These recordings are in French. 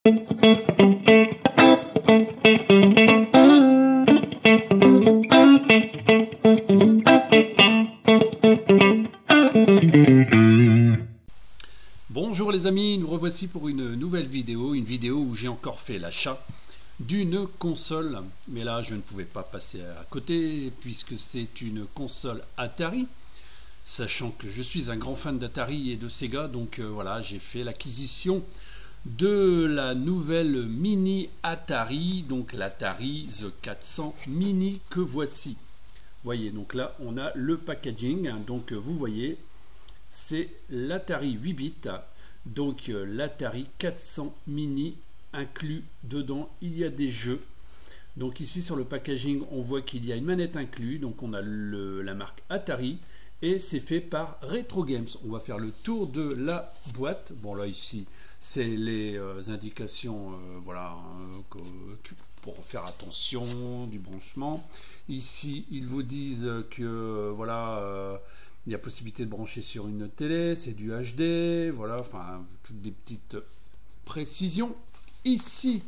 Bonjour les amis, nous revoici pour une nouvelle vidéo, où j'ai encore fait l'achat d'une console, mais là je ne pouvais pas passer à côté puisque c'est une console Atari, sachant que je suis un grand fan d'Atari et de Sega, donc voilà, j'ai fait l'acquisition de la nouvelle mini Atari, donc l'Atari The 400 Mini que voici. Voyez, donc là on a le packaging, donc vous voyez, c'est l'Atari 8 bits, donc l'Atari 400 Mini inclus dedans, il y a des jeux. Donc ici sur le packaging on voit qu'il y a une manette inclus, donc on a la marque Atari et c'est fait par Retro Games. On va faire le tour de la boîte. Bon là ici c'est les indications voilà, pour faire attention du branchement. Ici ils vous disent que voilà, il y a possibilité de brancher sur une télé, c'est du HD, voilà, enfin toutes des petites précisions. Ici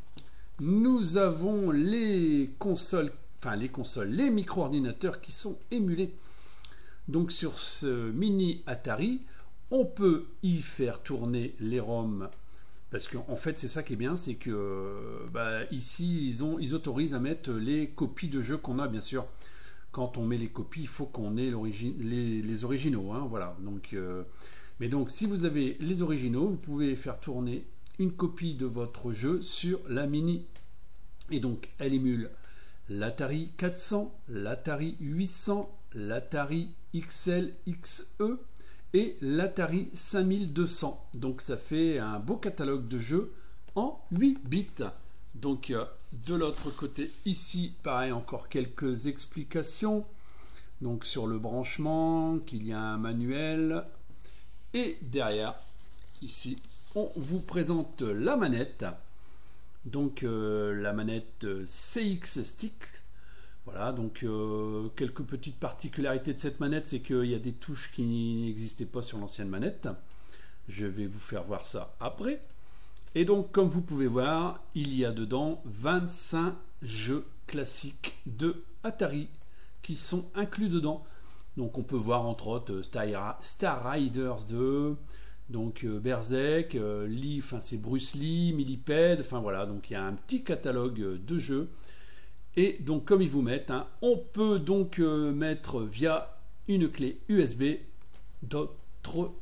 nous avons les consoles, les micro-ordinateurs qui sont émulés. Donc sur ce mini Atari, on peut y faire tourner les ROM, parce qu'en fait c'est ça qui est bien, c'est que ici ils autorisent à mettre les copies de jeux qu'on a, bien sûr. Quand on met les copies, il faut qu'on ait les originaux, hein, voilà. Donc, mais donc si vous avez les originaux, vous pouvez faire tourner une copie de votre jeu sur la mini. Et donc elle émule l'Atari 400, l'Atari 800, l'Atari XL, XE et l'Atari 5200. Donc ça fait un beau catalogue de jeux en 8 bits. Donc de l'autre côté ici, pareil, encore quelques explications. Donc sur le branchement, qu'il y a un manuel. Et derrière, ici, on vous présente la manette. Donc la manette CX Stick. Voilà, donc quelques petites particularités de cette manette, c'est qu'il y a des touches qui n'existaient pas sur l'ancienne manette. Je vais vous faire voir ça après. Et donc comme vous pouvez voir, il y a dedans 25 jeux classiques de Atari qui sont inclus dedans. Donc on peut voir entre autres Star Riders 2, donc Berserk, Lee, enfin c'est Bruce Lee, Millipede, enfin voilà, donc il y a un petit catalogue de jeux. Et donc comme ils vous mettent, hein, on peut donc mettre via une clé USB d'autres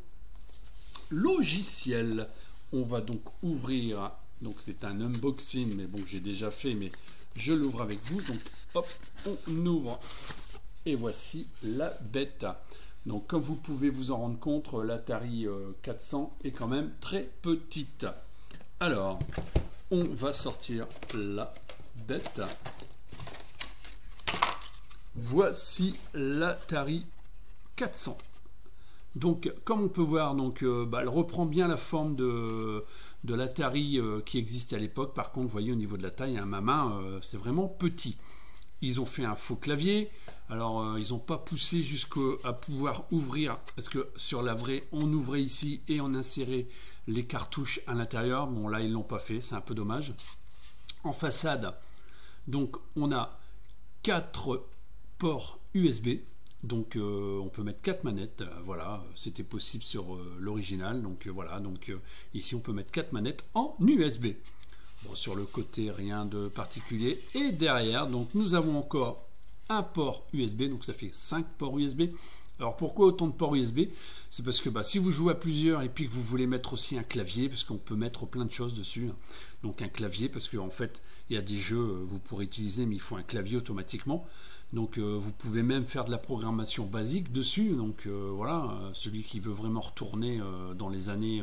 logiciels. On va donc ouvrir, donc c'est un unboxing, mais bon j'ai déjà fait, mais je l'ouvre avec vous. Donc hop, on ouvre et voici la bête. Donc comme vous pouvez vous en rendre compte, l'Atari 400 est quand même très petite. Alors on va sortir la bête. Voici l'Atari 400. Donc comme on peut voir, donc, elle reprend bien la forme de l'Atari qui existait à l'époque. Par contre, vous voyez au niveau de la taille, hein, ma main, c'est vraiment petit. Ils ont fait un faux clavier. Alors ils n'ont pas poussé jusqu'à pouvoir ouvrir, parce que sur la vraie, on ouvrait ici et on insérait les cartouches à l'intérieur. Bon là, ils l'ont pas fait, c'est un peu dommage. En façade, donc on a 4 ports USB. Donc on peut mettre 4 manettes, voilà, c'était possible sur l'original, donc voilà, donc ici on peut mettre 4 manettes en USB. Bon, sur le côté rien de particulier, et derrière donc nous avons encore un port USB, donc ça fait 5 ports USB. Alors pourquoi autant de ports USB? C'est parce que si vous jouez à plusieurs et puis que vous voulez mettre aussi un clavier, parce qu'on peut mettre plein de choses dessus, donc un clavier, parce qu'en fait il y a des jeux vous pourrez utiliser, mais il faut un clavier automatiquement. Donc vous pouvez même faire de la programmation basique dessus. Donc voilà, celui qui veut vraiment retourner dans les années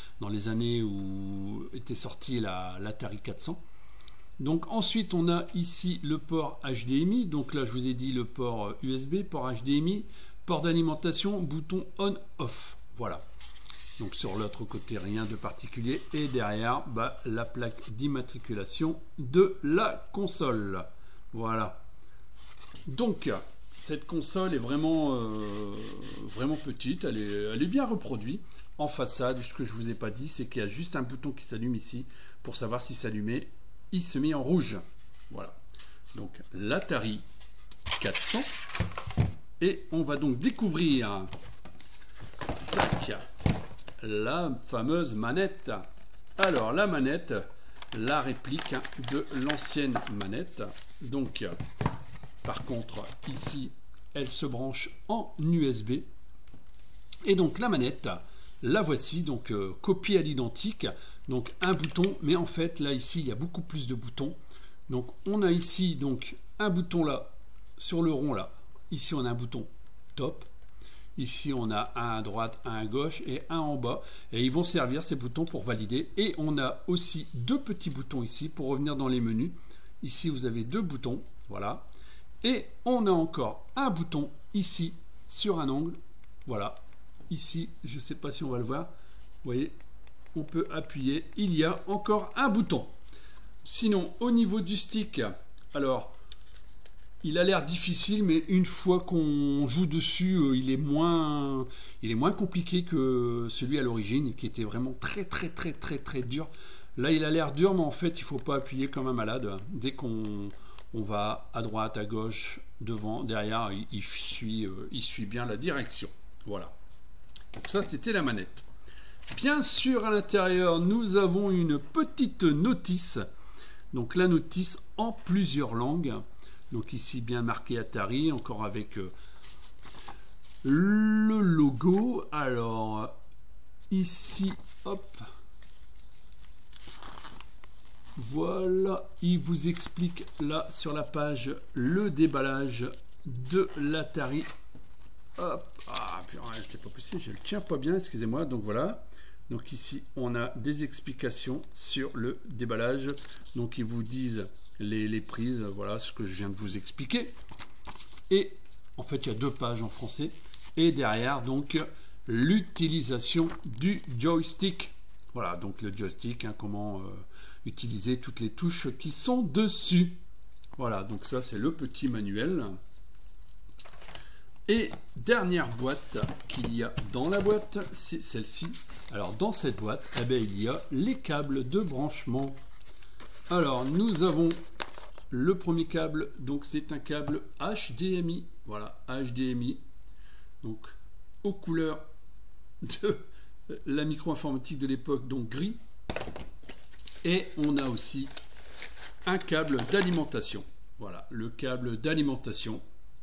où était sorti l'Atari 400. Donc ensuite on a ici le port HDMI. Donc là je vous ai dit le port USB, port HDMI, port d'alimentation, bouton on/off. Voilà. Donc sur l'autre côté rien de particulier. Et derrière la plaque d'immatriculation de la console. Voilà. Donc cette console est vraiment petite, elle est bien reproduite. En façade, ce que je ne vous ai pas dit, c'est qu'il y a juste un bouton qui s'allume ici pour savoir si s'allumait, il se met en rouge. Voilà. Donc l'Atari 400. Et on va donc découvrir tac, la fameuse manette. Alors la manette, la réplique de l'ancienne manette. Donc par contre ici elle se branche en USB. Et donc la manette, la voici, donc copie à l'identique. Donc un bouton, mais en fait là ici il y a beaucoup plus de boutons. Donc on a ici donc un bouton là sur le rond là. Ici on a un bouton top. Ici on a un à droite, un à gauche et un en bas. Et ils vont servir ces boutons pour valider. Et on a aussi deux petits boutons ici pour revenir dans les menus. Ici vous avez deux boutons, voilà. Et on a encore un bouton ici sur un angle, voilà. Ici, je ne sais pas si on va le voir. Vous voyez, on peut appuyer. Il y a encore un bouton. Sinon, au niveau du stick, alors, il a l'air difficile, mais une fois qu'on joue dessus, il est moins compliqué que celui à l'origine, qui était vraiment très dur. Là, il a l'air dur, mais en fait, il ne faut pas appuyer comme un malade. Dès qu'on va à droite, à gauche, devant, derrière, il suit bien la direction. Voilà. Donc ça, c'était la manette. Bien sûr, à l'intérieur, nous avons une petite notice. Donc la notice en plusieurs langues. Donc ici, bien marqué Atari, encore avec le logo. Alors, ici, hop. Voilà, il vous explique là sur la page le déballage de l'Atari. Hop, ah, c'est pas possible, je le tiens pas bien, excusez-moi. Donc voilà, donc ici on a des explications sur le déballage. Donc ils vous disent les prises, voilà ce que je viens de vous expliquer. Et en fait il y a deux pages en français. Et derrière donc l'utilisation du joystick. Voilà, donc le joystick, hein, comment utiliser toutes les touches qui sont dessus. Voilà, donc ça c'est le petit manuel. Et dernière boîte qu'il y a dans la boîte, c'est celle-ci. Alors dans cette boîte, eh bien, il y a les câbles de branchement. Alors nous avons le premier câble, donc c'est un câble HDMI. Voilà, HDMI. Donc aux couleurs de la micro-informatique de l'époque, donc gris. Et on a aussi un câble d'alimentation. Voilà, le câble d'alimentation.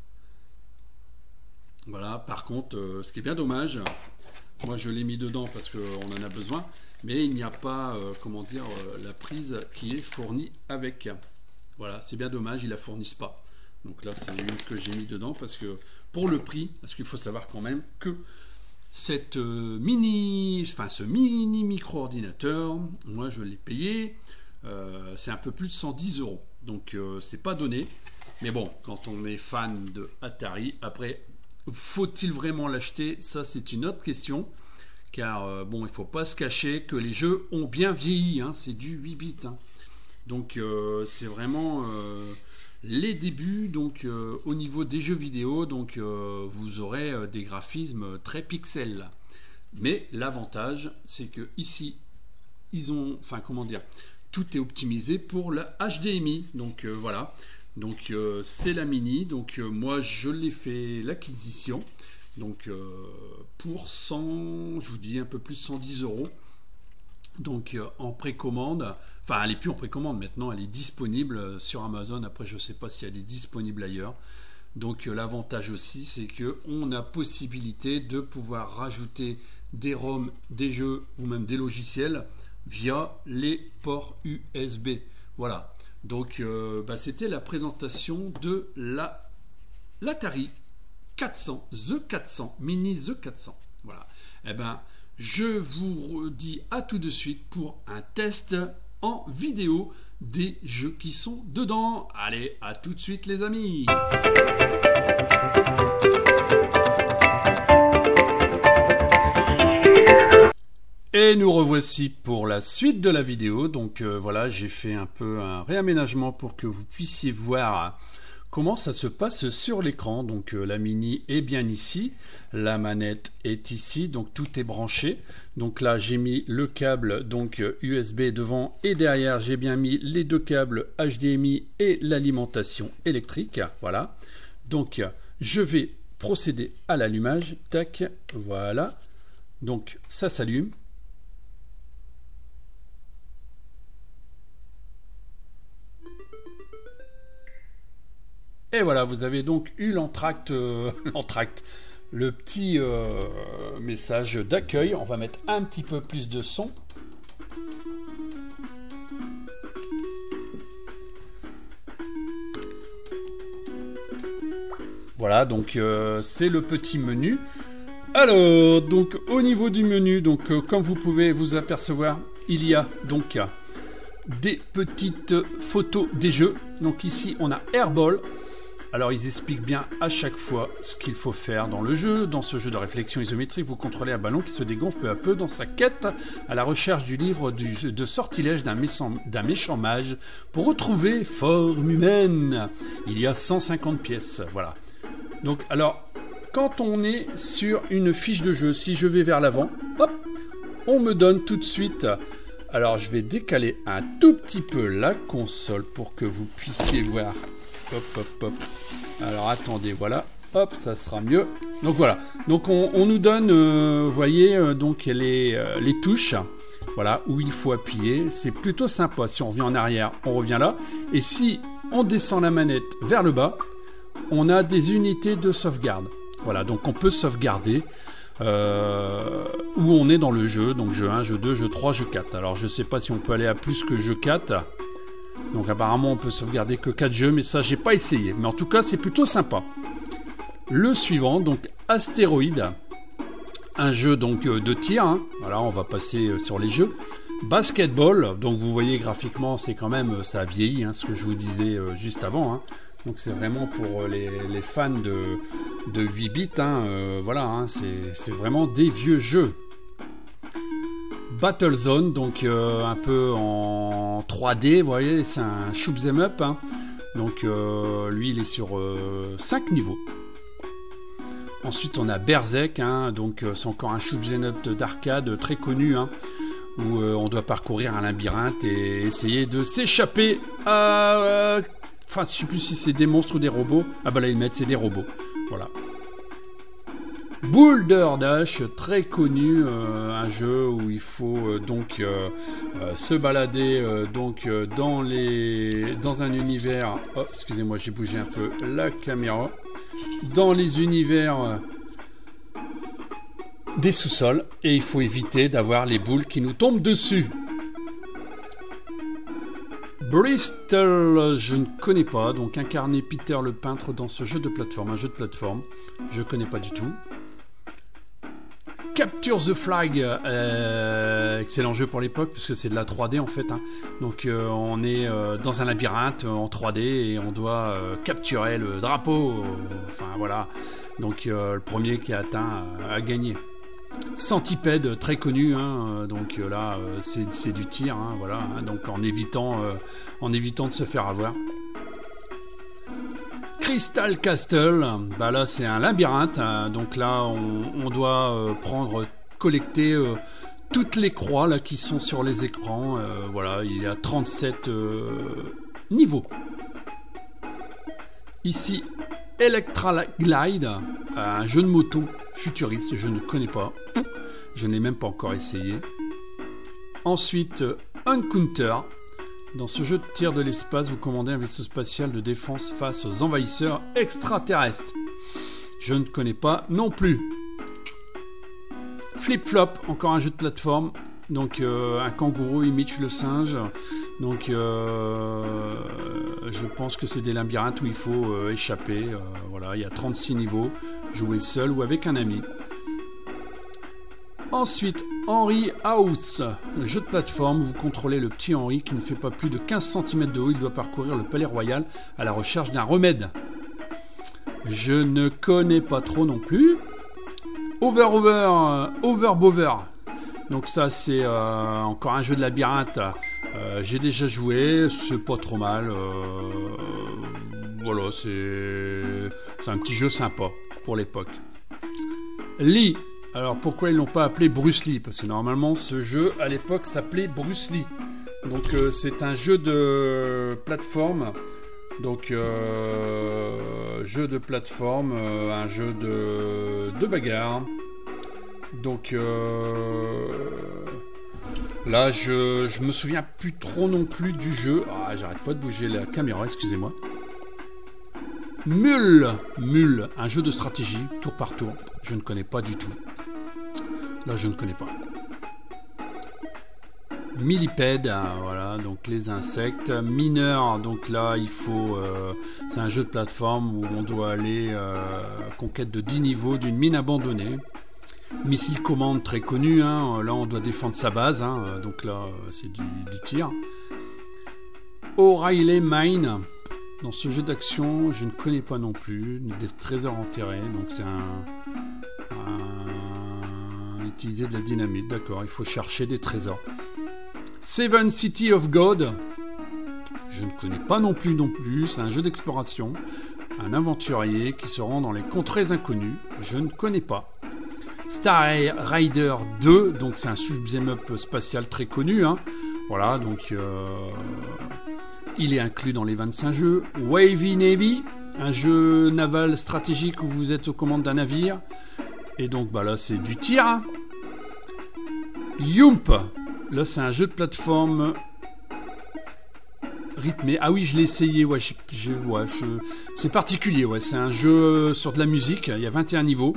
Voilà, par contre, ce qui est bien dommage, moi je l'ai mis dedans parce qu'on en a besoin, mais il n'y a pas, comment dire, la prise qui est fournie avec. Voilà, c'est bien dommage, ils ne la fournissent pas. Donc là, c'est une que j'ai mis dedans parce que pour le prix, parce qu'il faut savoir quand même que cette ce mini micro-ordinateur, moi je l'ai payé, c'est un peu plus de 110 €. Donc c'est pas donné. Mais bon, quand on est fan de Atari, après, faut-il vraiment l'acheter? Ça, c'est une autre question. Car bon, il ne faut pas se cacher que les jeux ont bien vieilli. Hein, c'est du 8 bits. Hein. Donc c'est vraiment les débuts. Donc au niveau des jeux vidéo, donc vous aurez des graphismes très pixels. Mais l'avantage, c'est que ici, ils ont, enfin comment dire, tout est optimisé pour la HDMI. Donc voilà. Donc c'est la mini. Donc moi je l'ai fait l'acquisition. Donc pour 100, je vous dis un peu plus de 110 €. Donc en précommande, enfin elle n'est plus en précommande maintenant, elle est disponible sur Amazon. Après je ne sais pas si elle est disponible ailleurs. Donc l'avantage aussi c'est qu'on a possibilité de pouvoir rajouter des ROM, des jeux ou même des logiciels via les ports USB. Voilà. Donc c'était la présentation de l'Atari 400, The 400, Mini The 400. Voilà. Eh ben, je vous dis à tout de suite pour un test en vidéo des jeux qui sont dedans. Allez, à tout de suite les amis. Et nous revoici pour la suite de la vidéo. Donc voilà, j'ai fait un peu un réaménagement pour que vous puissiez voir comment ça se passe sur l'écran. Donc la mini est bien ici, la manette est ici, donc tout est branché. Donc là j'ai mis le câble donc USB devant et derrière j'ai bien mis les deux câbles HDMI et l'alimentation électrique. Voilà. Donc je vais procéder à l'allumage. Tac, voilà. Donc ça s'allume. Et voilà, vous avez donc eu l'entracte, le petit message d'accueil. On va mettre un petit peu plus de son. Voilà, donc c'est le petit menu. Alors, donc au niveau du menu, donc comme vous pouvez vous apercevoir, il y a donc des petites photos des jeux. Donc ici, on a Airball. Alors ils expliquent bien à chaque fois ce qu'il faut faire dans le jeu. Dans ce jeu de réflexion isométrique, vous contrôlez un ballon qui se dégonfle peu à peu dans sa quête à la recherche du livre de sortilège d'un méchant mage pour retrouver forme humaine. Il y a 150 pièces, voilà. Donc alors, quand on est sur une fiche de jeu, si je vais vers l'avant, hop, on me donne tout de suite... Alors je vais décaler un tout petit peu la console pour que vous puissiez voir... Hop, hop, hop. Alors attendez, voilà. Hop, ça sera mieux. Donc voilà. Donc on nous donne, vous voyez, donc les touches. Voilà, où il faut appuyer. C'est plutôt sympa. Si on revient en arrière, on revient là. Et si on descend la manette vers le bas, on a des unités de sauvegarde. Voilà, donc on peut sauvegarder où on est dans le jeu. Donc jeu 1, jeu 2, jeu 3, jeu 4. Alors je sais pas si on peut aller à plus que jeu 4. Donc apparemment on peut sauvegarder que 4 jeux, mais ça j'ai pas essayé. Mais en tout cas c'est plutôt sympa. Le suivant, donc Astéroïde, un jeu donc de tir. Hein. Voilà, on va passer sur les jeux. Basketball, donc vous voyez graphiquement c'est quand même, ça a vieilli, hein, ce que je vous disais juste avant. Hein. Donc c'est vraiment pour les fans de 8 bits. Hein, voilà, hein, c'est vraiment des vieux jeux. Battlezone, donc un peu en 3D, vous voyez, c'est un shoot 'em up. Hein. Donc lui, il est sur 5 niveaux. Ensuite, on a Berserk, hein, donc c'est encore un shoot 'em up d'arcade très connu, hein, où on doit parcourir un labyrinthe et essayer de s'échapper à... Enfin, je ne sais plus si c'est des monstres ou des robots. Ah bah là, ils mettent, c'est des robots. Voilà. Boulder Dash, très connu, un jeu où il faut donc se balader dans un univers. Oh, excusez-moi, j'ai bougé un peu la caméra. Dans les univers des sous-sols, et il faut éviter d'avoir les boules qui nous tombent dessus. Bristol, je ne connais pas, donc incarner Peter le peintre dans ce jeu de plateforme, un jeu de plateforme, je ne connais pas du tout. Capture the Flag, excellent jeu pour l'époque parce que c'est de la 3D en fait. Hein. Donc on est dans un labyrinthe en 3D et on doit capturer le drapeau. Enfin voilà. Donc le premier qui a atteint a gagné. Centipede, très connu. Hein, donc là c'est du tir. Hein, voilà. Hein, donc en évitant de se faire avoir. Crystal Castle, bah là c'est un labyrinthe, donc là on doit collecter toutes les croix là, qui sont sur les écrans, voilà, il y a 37 niveaux. Ici, Electra Glide, un jeu de moto futuriste, je ne connais pas, je n'ai même pas encore essayé. Ensuite, Encounter. Dans ce jeu de tir de l'espace, vous commandez un vaisseau spatial de défense face aux envahisseurs extraterrestres. Je ne connais pas non plus. Flip Flop, encore un jeu de plateforme. Donc un kangourou imite le singe. Donc je pense que c'est des labyrinthes où il faut échapper. Voilà, il y a 36 niveaux. Jouer seul ou avec un ami. Ensuite, Henry House, jeu de plateforme, vous contrôlez le petit Henry qui ne fait pas plus de 15 cm de haut, il doit parcourir le palais royal à la recherche d'un remède. Je ne connais pas trop non plus. Overbover. Donc ça c'est encore un jeu de labyrinthe, j'ai déjà joué, c'est pas trop mal. voilà, c'est un petit jeu sympa pour l'époque. Lee. Alors pourquoi ils l'ont pas appelé Bruce Lee? Parce que normalement ce jeu à l'époque s'appelait Bruce Lee. Donc c'est un jeu de plateforme. Donc jeu de plateforme, un jeu de bagarre. Donc là je me souviens plus trop non plus du jeu. Ah, j'arrête pas de bouger la caméra, excusez-moi. Mule, un jeu de stratégie, tour par tour. Je ne connais pas du tout. Là, je ne connais pas. Millipede, hein, voilà, donc les insectes. Mineur, donc là, il faut... c'est un jeu de plateforme où on doit aller conquête de 10 niveaux d'une mine abandonnée. Missile commande, très connu, hein, là, on doit défendre sa base, hein, donc là, c'est du tir. O'Reilly Mine. Dans ce jeu d'action, je ne connais pas non plus. Des trésors enterrés, donc c'est utiliser de la dynamite, d'accord, il faut chercher des trésors. Seven City of God, je ne connais pas non plus, c'est un jeu d'exploration, un aventurier qui se rend dans les contrées inconnues, je ne connais pas. Star Rider 2, donc c'est un shoot'em up spatial très connu, hein. Voilà, donc il est inclus dans les 25 jeux. Wavy Navy, un jeu naval stratégique où vous êtes aux commandes d'un navire. Et donc bah là c'est du tir. Yump, là c'est un jeu de plateforme rythmé. Ah oui, je l'ai essayé, ouais, c'est particulier, ouais, c'est un jeu sur de la musique, il y a 21 niveaux.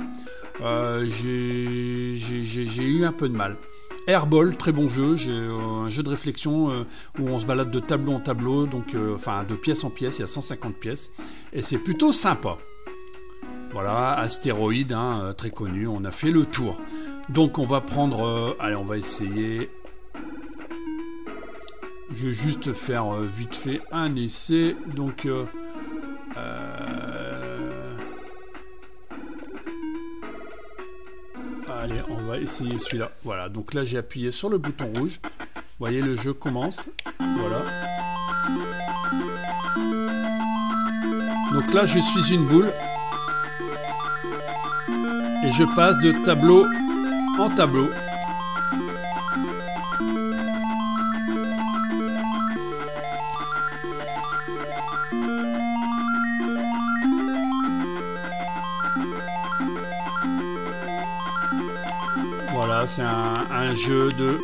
J'ai eu un peu de mal. Airball, très bon jeu, j'ai un jeu de réflexion où on se balade de tableau en tableau, donc enfin de pièce en pièce, il y a 150 pièces, et c'est plutôt sympa. Voilà, Astéroïde, hein, très connu, on a fait le tour. Donc on va prendre, allez, on va essayer. Je vais juste faire vite fait un essai, donc allez, on va essayer celui-là. Voilà, donc là j'ai appuyé sur le bouton rouge. Vous voyez, le jeu commence. Voilà. Donc là je suis une boule. Et je passe de tableau en tableau. Voilà, c'est un jeu de...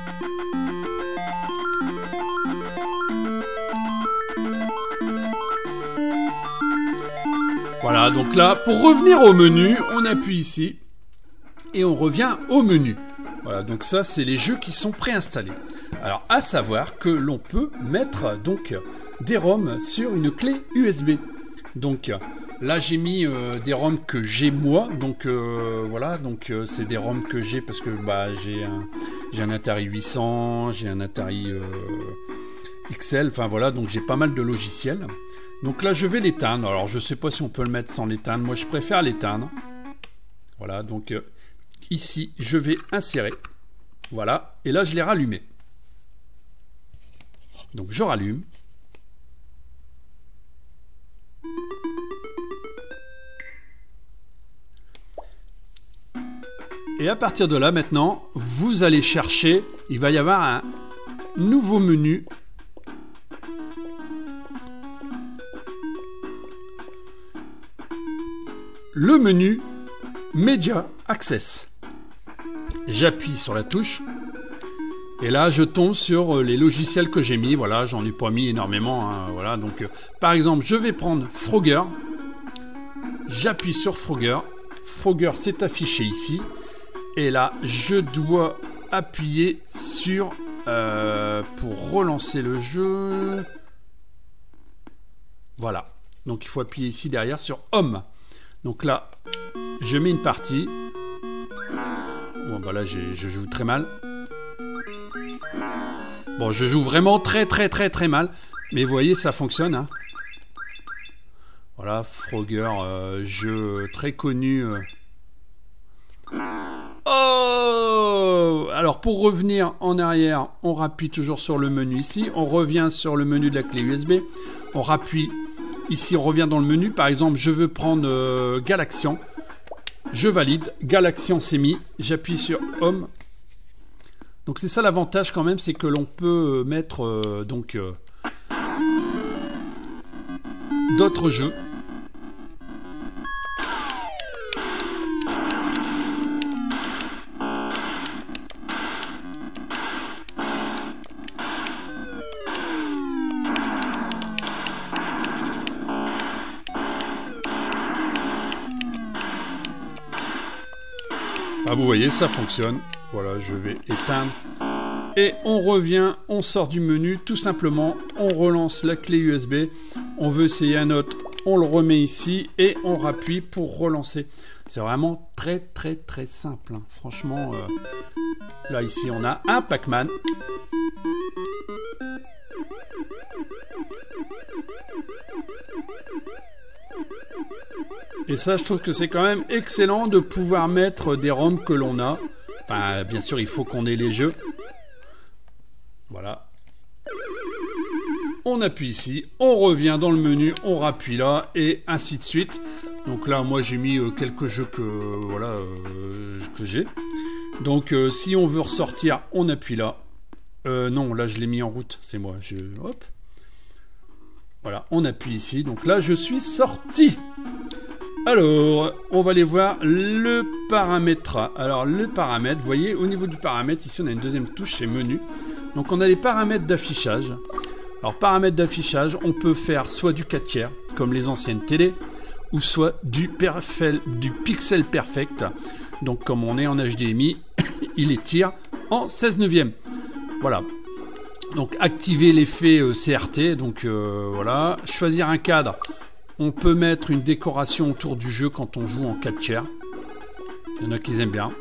Voilà, donc là, pour revenir au menu, on appuie ici et on revient au menu. Voilà, donc ça, c'est les jeux qui sont préinstallés. Alors, à savoir que l'on peut mettre donc des ROM sur une clé USB. Donc là, j'ai mis des ROM que j'ai moi. Donc voilà, donc c'est des ROM que j'ai parce que bah, j'ai un Atari 800, j'ai un Atari XL. Enfin voilà, donc j'ai pas mal de logiciels. Donc là, je vais l'éteindre. Alors, je ne sais pas si on peut le mettre sans l'éteindre. Moi, je préfère l'éteindre. Voilà, donc ici, je vais insérer. Voilà, et là, je l'ai rallumé. Donc, je rallume. Et à partir de là, maintenant, vous allez chercher. Il va y avoir un nouveau menu. Le menu Media Access. J'appuie sur la touche et là je tombe sur les logiciels que j'ai mis. Voilà, j'en ai pas mis énormément, hein, voilà, donc par exemple je vais prendre Frogger. J'appuie sur Frogger. Frogger s'est affiché ici et là je dois appuyer sur pour relancer le jeu. Voilà, donc il faut appuyer ici derrière sur Home. Donc là, je mets une partie. Bon, bah là, je joue très mal. Bon, je joue vraiment très mal. Mais vous voyez, ça fonctionne. Hein. Voilà, Frogger, jeu très connu. Oh! Alors, pour revenir en arrière, on rappuie toujours sur le menu ici. On revient sur le menu de la clé USB. On rappuie Ici, on revient dans le menu. Par exemple, je veux prendre Galaxian. Je valide. Galaxian, c'est mis. J'appuie sur Home. Donc, c'est ça l'avantage quand même, c'est que l'on peut mettre d'autres jeux. Ah, vous voyez, ça fonctionne. Voilà, je vais éteindre. Et on revient, on sort du menu, tout simplement, on relance la clé USB. On veut essayer un autre, on le remet ici et on rappuie pour relancer. C'est vraiment très très très simple, hein. Franchement, là ici on a un Pac-Man. Et ça, je trouve que c'est quand même excellent de pouvoir mettre des ROM que l'on a. Enfin, bien sûr, il faut qu'on ait les jeux. Voilà. On appuie ici, on revient dans le menu, on rappuie là, et ainsi de suite. Donc là, moi, j'ai mis quelques jeux que j'ai. Donc, si on veut ressortir, on appuie là. Non, là, je l'ai mis en route. C'est moi. Hop. Voilà, on appuie ici. Donc là, je suis sorti. Alors, on va aller voir le paramètre. Alors, le paramètre, vous voyez, au niveau du paramètre, ici, on a une deuxième touche, c'est menu. Donc, on a les paramètres d'affichage. Alors, paramètres d'affichage, on peut faire soit du 4/3, comme les anciennes télé, ou soit du pixel perfect. Donc, comme on est en HDMI, il les tire en 16/9. Voilà. Donc, activer l'effet CRT. Donc, voilà. Choisir un cadre. On peut mettre une décoration autour du jeu quand on joue en 4/3. Il y en a qui aiment bien.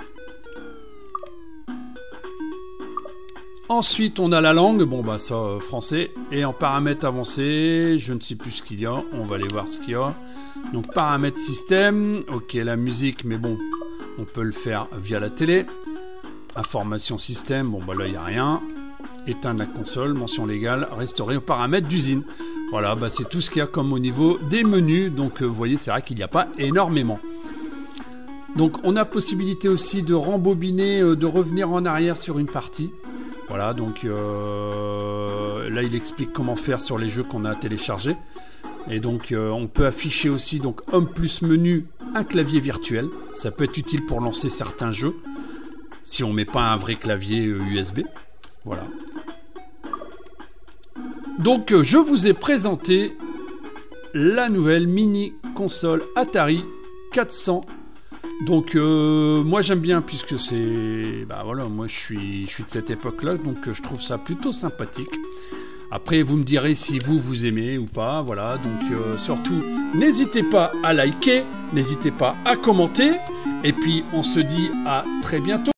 Ensuite, on a la langue. Bon, bah ça, français. Et en paramètres avancés, je ne sais plus ce qu'il y a. On va aller voir ce qu'il y a. Donc, paramètres système. Ok, la musique, mais bon, on peut le faire via la télé. Information système. Bon, bah là, il n'y a rien. Éteindre la console. Mention légale. Restaurer aux paramètres d'usine. Voilà, bah c'est tout ce qu'il y a comme au niveau des menus. Donc, vous voyez, c'est vrai qu'il n'y a pas énormément. Donc, on a possibilité aussi de rembobiner, de revenir en arrière sur une partie. Voilà, donc là, il explique comment faire sur les jeux qu'on a téléchargés. Et donc, on peut afficher aussi, donc, Home plus menu, un clavier virtuel. Ça peut être utile pour lancer certains jeux, si on ne met pas un vrai clavier USB. Voilà. Donc, je vous ai présenté la nouvelle mini console Atari 400. Donc, moi j'aime bien puisque c'est... Bah voilà, moi je suis de cette époque-là, donc je trouve ça plutôt sympathique. Après, vous me direz si vous aimez ou pas, voilà. Donc, surtout, n'hésitez pas à liker, n'hésitez pas à commenter. Et puis, on se dit à très bientôt.